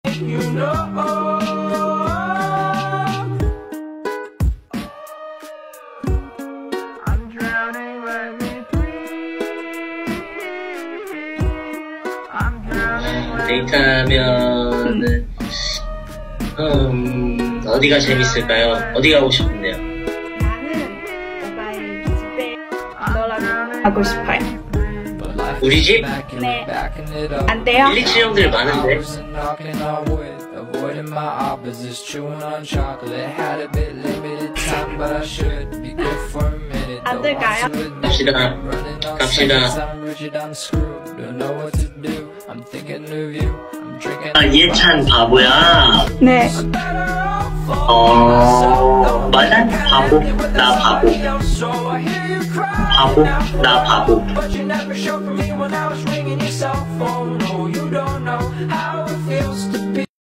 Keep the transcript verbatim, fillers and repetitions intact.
You know, I'm drowning, let me breathe. I'm drowning, let me 데이트하면은 음 어디가 재밌을까요? 어디 가고 싶은데요? 나는 오빠의 집에 너랑 가고 싶어요. 우리 집? 네. 안 돼요? 일, 이 층 형들 많은데. avoiding my opposites, chewing on chocolate. Had a bit limited time, but I should be good for a minute. 안 될까요? 갑시다. 갑시다. I'm rigid, I'm screwed. Don't know what to do. I'm thinking of you. I'm drinking. 아, 예찬 바보야. 네. 어, 맞아? 바보? 나 바보. 바보? 나 바보. But you never showed for me when I was ringing your cell phone. No, you don't know how it feels to be